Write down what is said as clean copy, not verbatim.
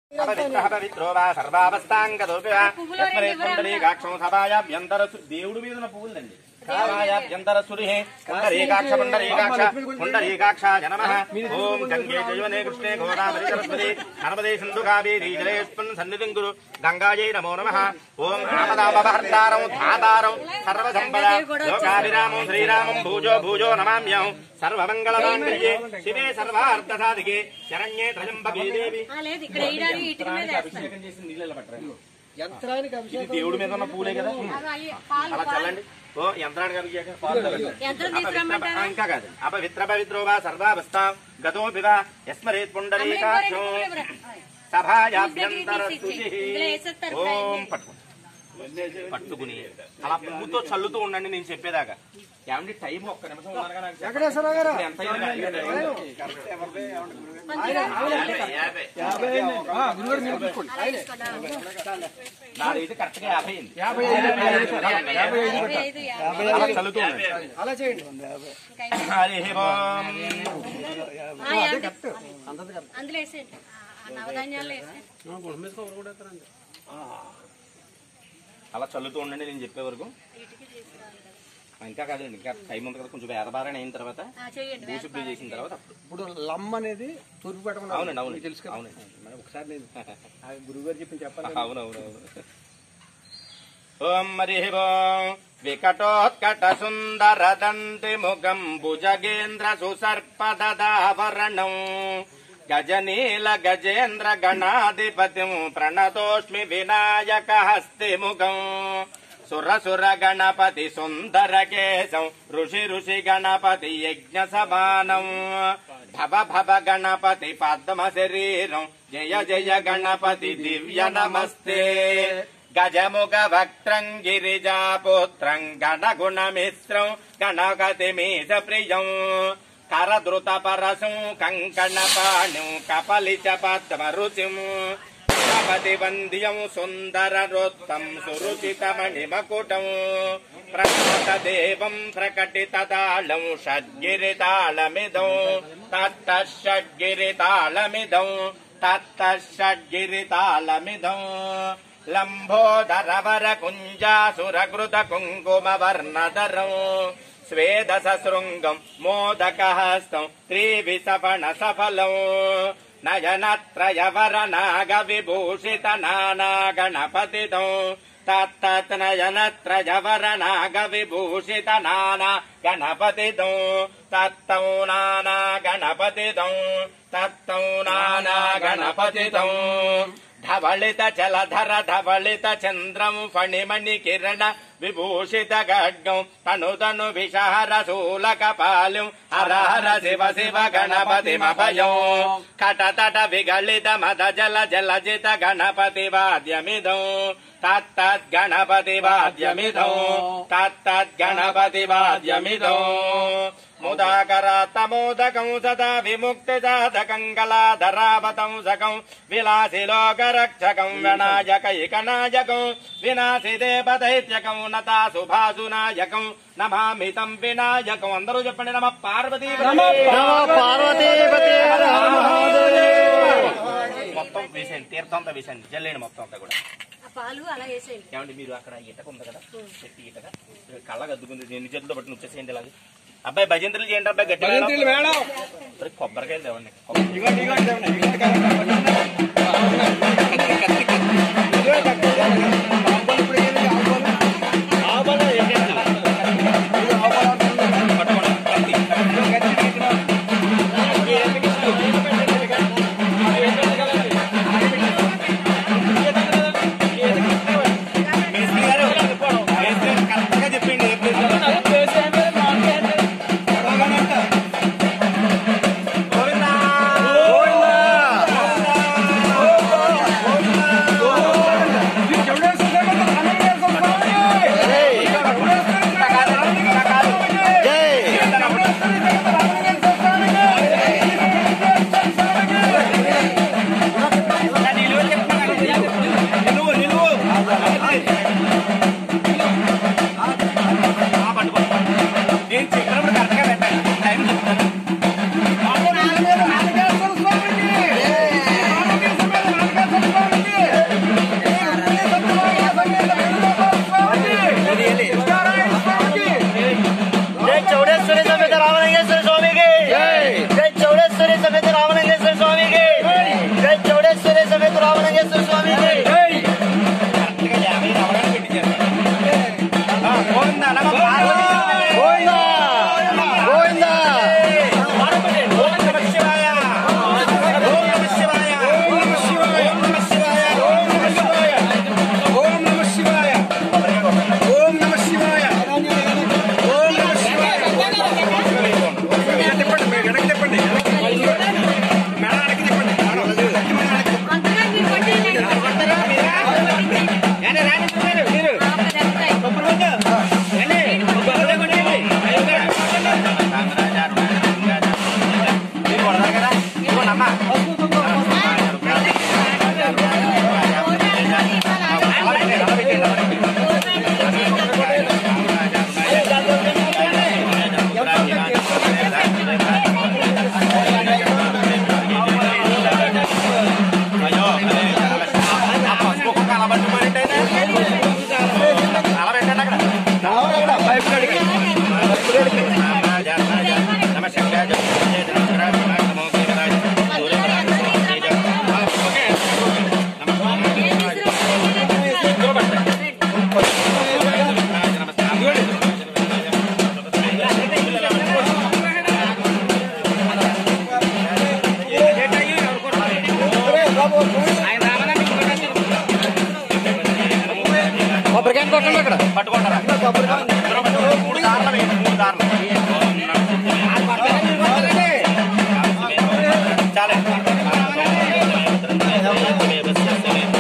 దేవుడి మీద ఉన్న పువ్వులండి. పుండరీకాక్ష పుండరీకాక్ష పుండరీకాక్షాయ నమః. ఓం గంగే జయవనే కృష్ణే గోదావరి సరస్వతి నర్మదే సింధు కావేరీ జలేస్మిన్ సన్నిధిం కురు గంగాయై నమో నమః. ఓం ఆపదాపహర్తారం ధాతారం సర్వసంపద లోకాభిరామం శ్రీరామం భూజో భూజో నమామ్యహం. సర్వమంగళమాంగళ్యే శివే సర్వార్థసాధికే శరణ్యే త్రయంబకే దేవి. దేవుడి మీద ఉన్న పూలే కదా, అలా చల్లండి. ఓ యంత్రానికి ఇంకా కాదు. అపవిత్ర పవిత్రో వా సర్వావస్థాం గతోపి వా యస్మరేత్ పుండరీకాక్షో సభాయాభ్యంతర శుచిః. ఓం పట్టుకుని అలా పువ్వుతో చల్లుతూ ఉండండి నేను చెప్పేదాకా. ఏమండి టైం ఒక్క నిమిషం నాదైతే కరెక్ట్ గా 50 అయింది. చల్లుతూ ఉండండి. అలా చేయండి. అలా చల్లుతూ ఉండండి నేను చెప్పే వరకు. ఇంకా కాదండి, ఇంకా టైం ఉంది కదా. కొంచెం వేదబారణ అయిన తర్వాత భూశుద్ధి చేసిన తర్వాత ఇప్పుడు లమ్ అనేది తూర్పు పెట్టకుండా. అవునండి అవును తెలుసు. అవునండి. ఒకసారి నేను గురువు గారు చెప్పి చెప్పాలి. అవునవునవును. ఓం హరి ఓం. వికటోత్కట సుందర దంతి ముఖం భుజగేంద్ర సుసర్పదావరణం గజనీల గజేంద్ర గణాధిపతిం ప్రణతోస్మి వినాయక హస్తి ముఖం. సురసుర గణపతి సుందర కేశం ఋషి ఋషి గణపతి యజ్ఞ సమానం. భవ భవ గణపతి పద్మ శరీరం జయ జయ గణపతి దివ్య నమస్తే. గజముఖ వక్త్రం గిరిజాపుత్రం గణగుణమిశ్రం గణగతి మీశ ప్రియం. కరద్రుత పరసం కంకణ పాణిం కపలిచ పద్మ రుచిం. గణపతి వంద్యం సుందర రోత్తం సురుచిత మణిమకుటం. ప్రకట దేవం ప్రకటిత తాళం షడ్గిరితాళమిదం. తత్త షడ్గిరితాళమిదం. తత్త షడ్గిరితాళమిదం. లంబోదరవర కుంజాసురకృత కుంకుమ వర్ణధరం. స్వేదస శృంగం మోదకహస్తం త్రివిసపణ సఫలం. నయనత్రయవర నాగ విభూషిత నానా గణపతితం. తత్తత్ నయనత్రయవర నాగ విభూషిత నానా గణపతితం. తత్తం నానా గణపతితం. తత్తం నానా గణపతితం. ధవళిత జలధర ధవళిత చంద్రం ఫణిమణి కిరణ విభూషిత ఖడ్గం. తను తను విషహర శూలక పాలిం హర హర శివ శివ గణపతిమభయం. కటతట విగళిత మద జల జలజిత గణపతి వాద్యమిదం. తత్తద్ గణపతి వాద్యమిదం. తత్తద్ గణపతి వాద్యమిదం. ముదాకరాత్తమోదకం సదా విముక్తి సాధకం కళాధరావతంసకం. విలాసి లోకరక్షకం వినాయకైకనాయకం. వినాశి దేవదైత్యకం నతా సుభాసునాయకం. నమామితం వినాయకం. అందరూ చెప్పండి నమ పార్వతీపతే. మొత్తం వేసేయండి, తీర్థంతా వేసేయండి, జల్లేండి మొత్తం అంతా కూడా. ఏమండి మీరు అక్కడ ఇటక ఉంది కదా, చెట్టు ఇటక కళ్ళ అద్దుకుంది, ఎన్ని చేతులతో పట్టి వచ్చేసేయండి ఇలాగే. అబ్బాయి భజంత్రులు చేయండి అబ్బాయి, గట్టి కొబ్బరికాయలు తేవండి. పట్టుకుంటారా 3 దారులు వేయండి 3 దారులు చాలే